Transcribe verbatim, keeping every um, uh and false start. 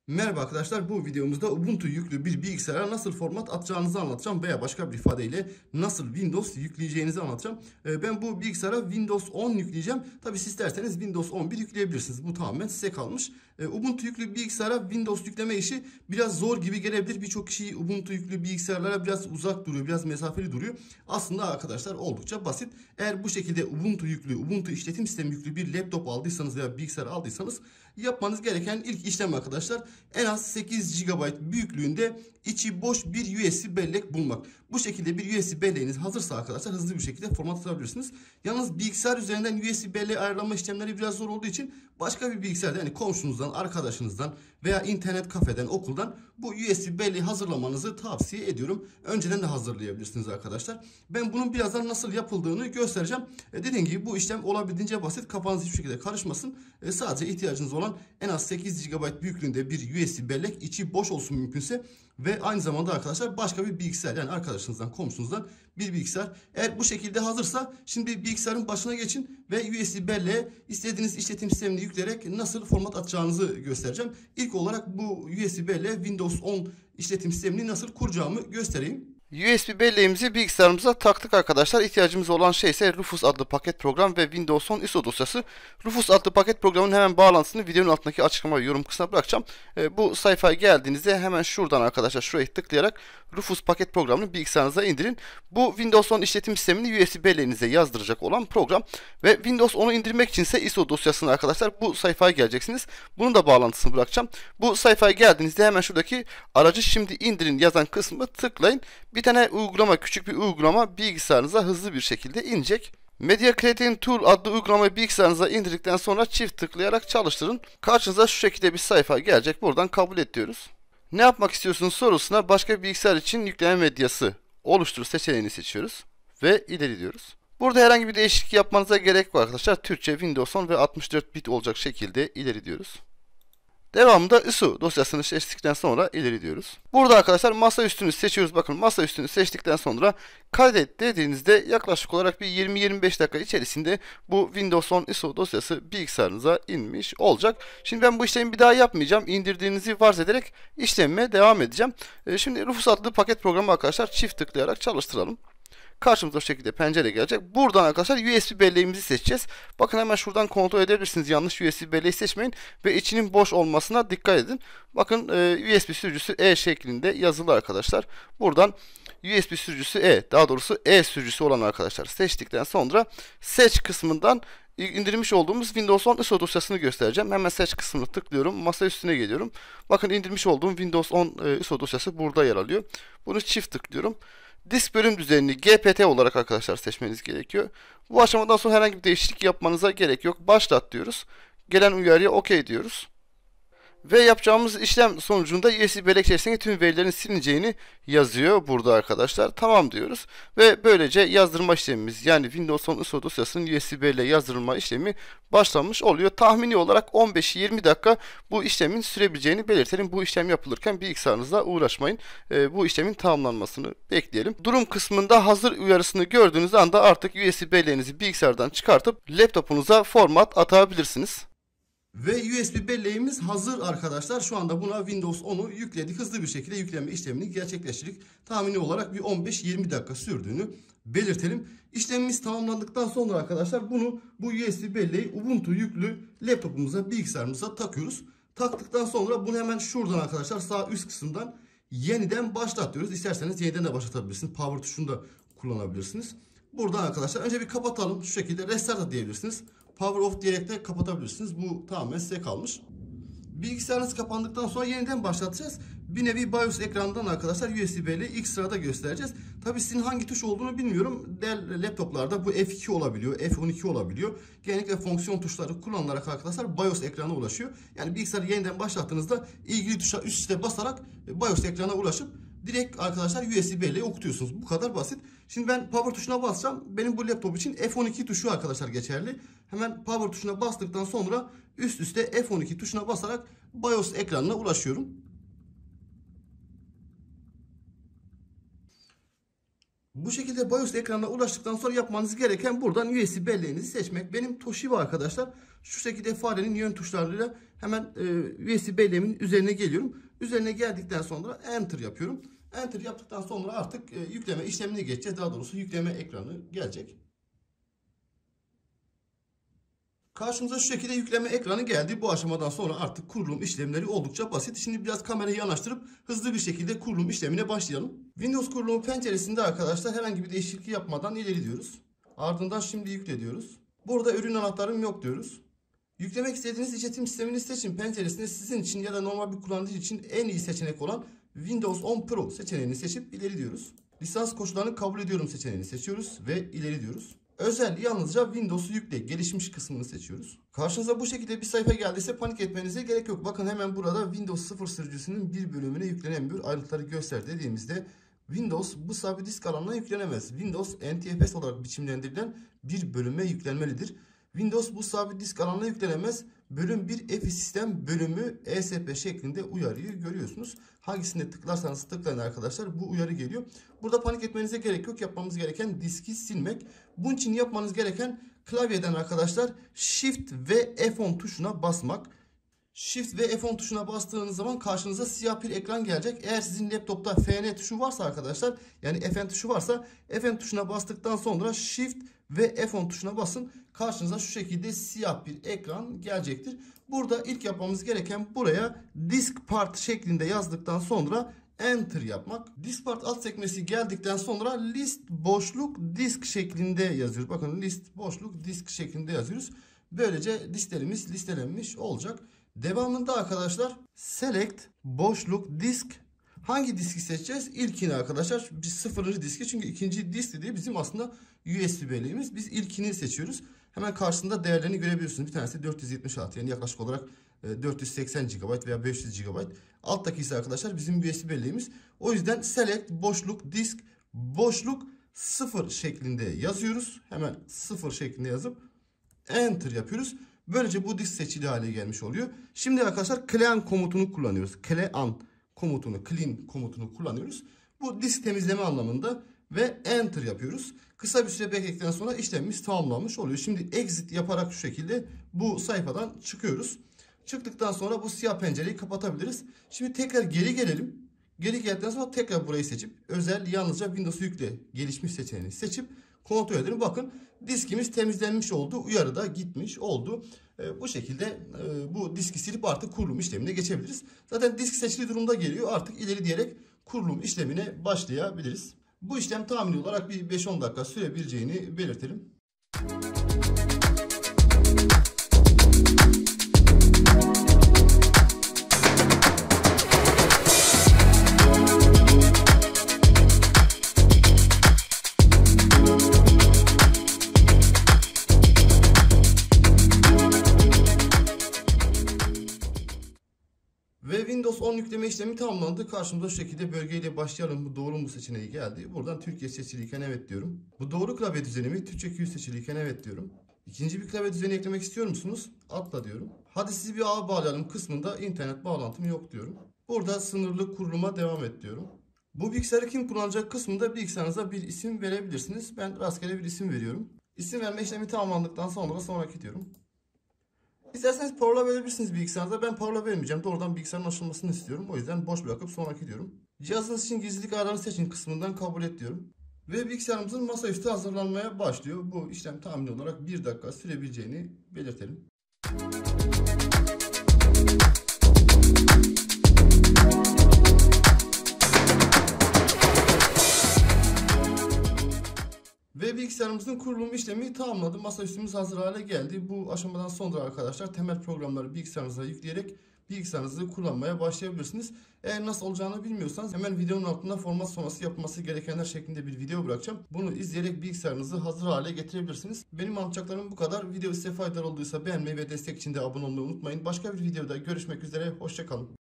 Merhaba arkadaşlar, bu videomuzda Ubuntu yüklü bir bilgisayara nasıl format atacağınızı anlatacağım veya başka bir ifadeyle nasıl Windows yükleyeceğinizi anlatacağım. Ben bu bilgisayara Windows on yükleyeceğim. Tabi siz isterseniz Windows on bir yükleyebilirsiniz. Bu tamamen size kalmış. Ubuntu yüklü bilgisayara Windows yükleme işi biraz zor gibi gelebilir. Birçok kişi Ubuntu yüklü bilgisayarlara biraz uzak duruyor, biraz mesafeli duruyor. Aslında arkadaşlar oldukça basit. Eğer bu şekilde Ubuntu yüklü, Ubuntu işletim sistemi yüklü bir laptop aldıysanız veya bilgisayar aldıysanız yapmanız gereken ilk işlem arkadaşlar en az sekiz gigabayt büyüklüğünde içi boş bir U S B bellek bulmak. Bu şekilde bir U S B belleğiniz hazırsa arkadaşlar hızlı bir şekilde format atabilirsiniz. Yalnız bilgisayar üzerinden U S B belleği ayarlama işlemleri biraz zor olduğu için başka bir bilgisayarda, yani komşunuzdan, arkadaşınızdan veya internet kafeden, okuldan bu U S B belleği hazırlamanızı tavsiye ediyorum. Önceden de hazırlayabilirsiniz arkadaşlar. Ben bunun birazdan nasıl yapıldığını göstereceğim. E dediğim gibi bu işlem olabildiğince basit. Kafanız hiçbir şekilde karışmasın. E sadece ihtiyacınız olan en az sekiz gigabayt büyüklüğünde bir U S B bellek, içi boş olsun mümkünse. Ve aynı zamanda arkadaşlar başka bir bilgisayar, yani arkadaşınızdan, komşunuzdan bir bilgisayar. Eğer bu şekilde hazırsa şimdi bilgisayarın başına geçin ve U S B belleğe istediğiniz işletim sistemini yükleyerek nasıl format atacağınızı göstereceğim. İlk olarak bu U S B belleğe Windows on işletim sistemini nasıl kuracağımı göstereyim. U S B belleğimizi bilgisayarımıza taktık arkadaşlar. İhtiyacımız olan şey ise Rufus adlı paket program ve Windows on I S O dosyası. Rufus adlı paket programın hemen bağlantısını videonun altındaki açıklama ve yorum kısmına bırakacağım. E, bu sayfaya geldiğinizde hemen şuradan arkadaşlar şuraya tıklayarak Rufus paket programını bilgisayarınıza indirin. Bu Windows on işletim sistemini U S B belleğinize yazdıracak olan program. Ve Windows on'u indirmek için ise I S O dosyasını arkadaşlar bu sayfaya geleceksiniz. Bunun da bağlantısını bırakacağım. Bu sayfaya geldiğinizde hemen şuradaki aracı şimdi indirin yazan kısmı tıklayın. Bir tane uygulama, küçük bir uygulama bilgisayarınıza hızlı bir şekilde inecek. Media Creating Tool adlı uygulamayı bilgisayarınıza indirdikten sonra çift tıklayarak çalıştırın. Karşınıza şu şekilde bir sayfa gelecek. Buradan kabul et diyoruz. Ne yapmak istiyorsunuz sorusuna başka bir bilgisayar için yükleme medyası oluştur seçeneğini seçiyoruz. Ve ileri diyoruz. Burada herhangi bir değişiklik yapmanıza gerek yok arkadaşlar. Türkçe, Windows on ve altmış dört bit olacak şekilde ileri diyoruz. Devamında I S O dosyasını seçtikten sonra ileri diyoruz. Burada arkadaşlar masa üstünü seçiyoruz. Bakın masa üstünü seçtikten sonra kaydet dediğinizde yaklaşık olarak bir yirmi yirmi beş dakika içerisinde bu Windows on I S O dosyası bilgisayarınıza inmiş olacak. Şimdi ben bu işlemi bir daha yapmayacağım. İndirdiğinizi farz ederek işlemime devam edeceğim. Şimdi Rufus adlı paket programı arkadaşlar çift tıklayarak çalıştıralım. Karşımıza o şekilde pencere gelecek. Buradan arkadaşlar U S B belleğimizi seçeceğiz. Bakın hemen şuradan kontrol edebilirsiniz. Yanlış U S B belleği seçmeyin. Ve içinin boş olmasına dikkat edin. Bakın U S B sürücüsü E şeklinde yazılı arkadaşlar. Buradan U S B sürücüsü E, daha doğrusu E sürücüsü olan arkadaşlar seçtikten sonra seç kısmından indirmiş olduğumuz Windows on I S O dosyasını göstereceğim. Hemen seç kısmını tıklıyorum. Masa üstüne geliyorum. Bakın indirmiş olduğum Windows on I S O dosyası burada yer alıyor. Bunu çift tıklıyorum. Disk bölüm düzenini G P T olarak arkadaşlar seçmeniz gerekiyor. Bu aşamadan sonra herhangi bir değişiklik yapmanıza gerek yok. Başlat diyoruz. Gelen uyarıya OK diyoruz. Ve yapacağımız işlem sonucunda U S B bellek içerisindeki tüm verilerin silineceğini yazıyor burada arkadaşlar. Tamam diyoruz. Ve böylece yazdırma işlemimiz, yani Windows on I S O dosyasının U S B belleğe yazdırılma işlemi başlamış oluyor. Tahmini olarak on beş yirmi dakika bu işlemin sürebileceğini belirtelim. Bu işlem yapılırken bilgisayarınızla uğraşmayın. E, bu işlemin tamamlanmasını bekleyelim. Durum kısmında hazır uyarısını gördüğünüz anda artık U S B belleğinizi bilgisayardan çıkartıp laptopunuza format atabilirsiniz. Ve U S B belleğimiz hazır arkadaşlar. Şu anda buna Windows on'u yükledik. Hızlı bir şekilde yükleme işlemini gerçekleştirdik. Tahmini olarak bir on beş yirmi dakika sürdüğünü belirtelim. İşlemimiz tamamlandıktan sonra arkadaşlar bunu bu U S B belleği Ubuntu yüklü laptopumuza, bilgisayarımıza takıyoruz. Taktıktan sonra bunu hemen şuradan arkadaşlar sağ üst kısımdan yeniden başlat diyoruz. İsterseniz yeniden de başlatabilirsiniz. Power tuşunu da kullanabilirsiniz. Buradan arkadaşlar önce bir kapatalım. Şu şekilde restart da diyebilirsiniz. Power off diyerek de kapatabilirsiniz. Bu tamamen size kalmış. Bilgisayarınız kapandıktan sonra yeniden başlatacağız. Bir nevi BIOS ekranından arkadaşlar U S B belleği ilk sırada göstereceğiz. Tabi sizin hangi tuş olduğunu bilmiyorum. Dell laptoplarda bu F iki olabiliyor, F on iki olabiliyor. Genellikle fonksiyon tuşları kullanılarak arkadaşlar BIOS ekrana ulaşıyor. Yani bilgisayarı yeniden başlattığınızda ilgili tuşa üst üste basarak BIOS ekrana ulaşıp direkt arkadaşlar U S B belleği okutuyorsunuz. Bu kadar basit. Şimdi ben power tuşuna basacağım. Benim bu laptop için F on iki tuşu arkadaşlar geçerli. Hemen power tuşuna bastıktan sonra üst üste F on iki tuşuna basarak BIOS ekranına ulaşıyorum. Bu şekilde BIOS ekranına ulaştıktan sonra yapmanız gereken buradan U S B belleğinizi seçmek. Benim Toshiba arkadaşlar. Şu şekilde farenin yön tuşlarıyla hemen e, U S B belleğimin üzerine geliyorum. Üzerine geldikten sonra Enter yapıyorum. Enter yaptıktan sonra artık e, yükleme işlemine geçeceğiz. Daha doğrusu yükleme ekranı gelecek. Karşımıza şu şekilde yükleme ekranı geldi. Bu aşamadan sonra artık kurulum işlemleri oldukça basit. Şimdi biraz kamerayı yanaştırıp hızlı bir şekilde kurulum işlemine başlayalım. Windows kurulumu penceresinde arkadaşlar herhangi bir değişiklik yapmadan ileri diyoruz. Ardından şimdi yükle diyoruz. Burada ürün anahtarım yok diyoruz. Yüklemek istediğiniz işletim sistemini seçin penceresinde sizin için ya da normal bir kullanıcı için en iyi seçenek olan Windows on Pro seçeneğini seçip ileri diyoruz. Lisans koşullarını kabul ediyorum seçeneğini seçiyoruz ve ileri diyoruz. Özel yalnızca Windows'u yükle gelişmiş kısmını seçiyoruz. Karşınıza bu şekilde bir sayfa geldiyse panik etmenize gerek yok. Bakın hemen burada Windows sıfır sürücüsünün bir bölümüne yüklenemiyor. Ayrıntıları göster dediğimizde Windows bu sabit disk alanına yüklenemez. Windows N T F S olarak biçimlendirilen bir bölüme yüklenmelidir. Windows bu sabit disk alanına yüklenemez. Bölüm bir F sistem bölümü E S P şeklinde uyarıyı görüyorsunuz. Hangisine tıklarsanız tıklayın arkadaşlar bu uyarı geliyor. Burada panik etmenize gerek yok. Yapmamız gereken diski silmek. Bunun için yapmanız gereken klavyeden arkadaşlar Shift ve F on tuşuna basmak. Shift ve F on tuşuna bastığınız zaman karşınıza siyah bir ekran gelecek. Eğer sizin laptopta F N tuşu varsa arkadaşlar yani F N tuşu varsa F N tuşuna bastıktan sonra Shift ve F on tuşuna basın. Karşınıza şu şekilde siyah bir ekran gelecektir. Burada ilk yapmamız gereken buraya disk part şeklinde yazdıktan sonra Enter yapmak. Disk part alt sekmesi geldikten sonra list boşluk disk şeklinde yazıyoruz. Bakın list boşluk disk şeklinde yazıyoruz. Böylece listelerimiz listelenmiş olacak. Devamında arkadaşlar select boşluk disk. Hangi diski seçeceğiz? İlkini arkadaşlar. Biz sıfırıncı diski çünkü ikinci disk dediği bizim aslında U S B belleğimiz. Biz ilkini seçiyoruz. Hemen karşısında değerlerini görebiliyorsunuz. Bir tanesi dört yüz yetmiş altı yani yaklaşık olarak dört yüz seksen gigabayt veya beş yüz gigabayt. Alttaki ise arkadaşlar bizim U S B belleğimiz. O yüzden select boşluk disk boşluk sıfır şeklinde yazıyoruz. Hemen sıfır şeklinde yazıp Enter yapıyoruz. Böylece bu disk seçili hale gelmiş oluyor. Şimdi arkadaşlar clean komutunu kullanıyoruz. Clean komutunu, clean komutunu kullanıyoruz. Bu disk temizleme anlamında ve Enter yapıyoruz. Kısa bir süre bekledikten sonra işlemimiz tamamlanmış oluyor. Şimdi exit yaparak şu şekilde bu sayfadan çıkıyoruz. Çıktıktan sonra bu siyah pencereyi kapatabiliriz. Şimdi tekrar geri gelelim. Geri geldikten sonra tekrar burayı seçip özel yalnızca Windows'u yükle gelişmiş seçeneğini seçip kontrol edelim. Bakın diskimiz temizlenmiş oldu. Uyarı da gitmiş oldu. E, bu şekilde e, bu diski silip artık kurulum işlemine geçebiliriz. Zaten disk seçili durumda geliyor. Artık ileri diyerek kurulum işlemine başlayabiliriz. Bu işlem tahmini olarak bir beş on dakika sürebileceğini belirtelim. Ve Windows on yükleme işlemi tamamlandı. Karşımıza şu şekilde bölgeyle başlayalım. Bu doğru mu seçeneği geldi. Buradan Türkiye seçiliyken evet diyorum. Bu doğru klavye düzeni mi? Türkçe iki yüz seçiliyken evet diyorum. İkinci bir klavye düzeni eklemek istiyor musunuz? Atla diyorum. Hadi sizi bir ağa bağlayalım kısmında internet bağlantım yok diyorum. Burada sınırlı kuruluma devam et diyorum. Bu bilgisayarı kim kullanacak kısmında bilgisayarınıza bir isim verebilirsiniz. Ben rastgele bir isim veriyorum. İsim verme işlemi tamamlandıktan sonra sonraki diyorum. İsterseniz parola verebilirsiniz bilgisayarınıza. Ben parola vermeyeceğim. Doğrudan bilgisayarın açılmasını istiyorum. O yüzden boş bırakıp sonraki diyorum. Cihazınız için gizlilik ayarlarını seçin kısmından kabul et diyorum. Ve bilgisayarımızın masaüstü hazırlanmaya başlıyor. Bu işlem tahmini olarak bir dakika sürebileceğini belirtelim. Ve bilgisayarımızın kurulum işlemi tamamladı. Masaüstümüz hazır hale geldi. Bu aşamadan sonra arkadaşlar temel programları bilgisayarınıza yükleyerek bilgisayarınızı kullanmaya başlayabilirsiniz. Eğer nasıl olacağını bilmiyorsanız hemen videonun altında format sonrası yapılması gerekenler şeklinde bir video bırakacağım. Bunu izleyerek bilgisayarınızı hazır hale getirebilirsiniz. Benim anlatacaklarım bu kadar. Video size faydalı olduysa beğenmeyi ve destek için de abone olmayı unutmayın. Başka bir videoda görüşmek üzere. Hoşça kalın.